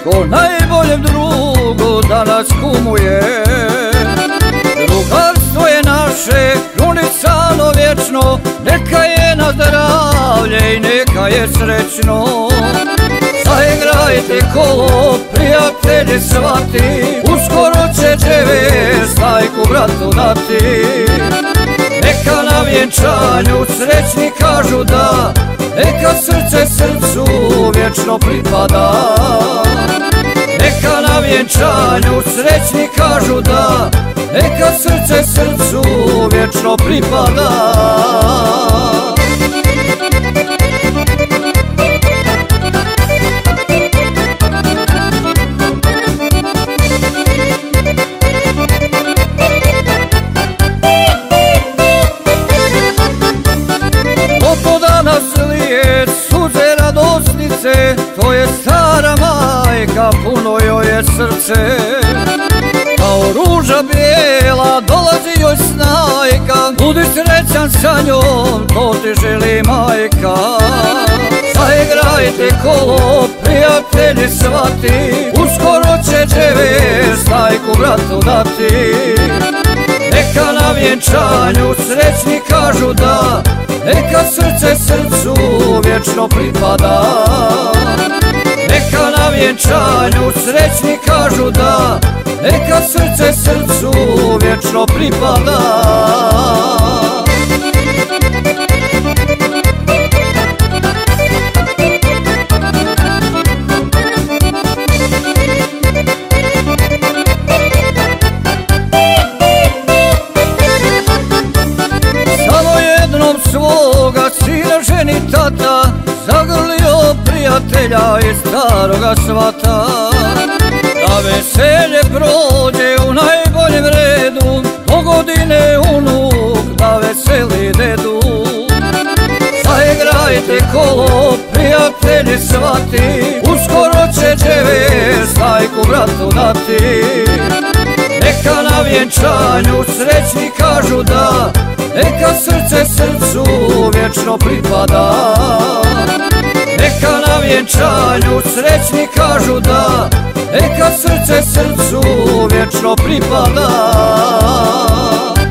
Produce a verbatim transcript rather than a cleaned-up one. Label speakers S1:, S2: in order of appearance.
S1: ko najboljem drugu danas kumuje. Drugarstvo je naše krunisano vječno, neka je na zdravlje i neka je srećno. Zaigrajte kolo, prijatelji svati, uskoro će dževe stajku bratu dati. Neka na vjenčanju srećni kažu da, neka srce srcu vječno pripada. Neka na vjenčanju srećni kažu da, neka srce srcu vječno pripada. Oko danas lije suze radosnice, to je stara majka, puno joj je srce. Kao ruža bijela dolazi joj snajka, budi srećan sa njom, to ti želi majka. Zaigrajte kolo, prijatelji svati, uskoro će dževe stajku bratu dati. Neka na vjenčanju srećni kažu da, neka srce srcu vječno pripada. Neka na vjenčanju srećni kažu da, neka srce srcu vječno pripada. Samo jednom svoga sina ženi tata zagrlio prijatelja iz staroga svata. Da veselje prođe u najboljem redu, do godine unuk da veseli dedu. Zaigrajte kolo, prijatelji svati, uskoro će dževe stajku bratu dati. Neka na vjenčanju srećni kažu da, neka srce srcu vječno pripada. Neka na vjenčanju srećni kažu da, neka srce srcu vječno pripada.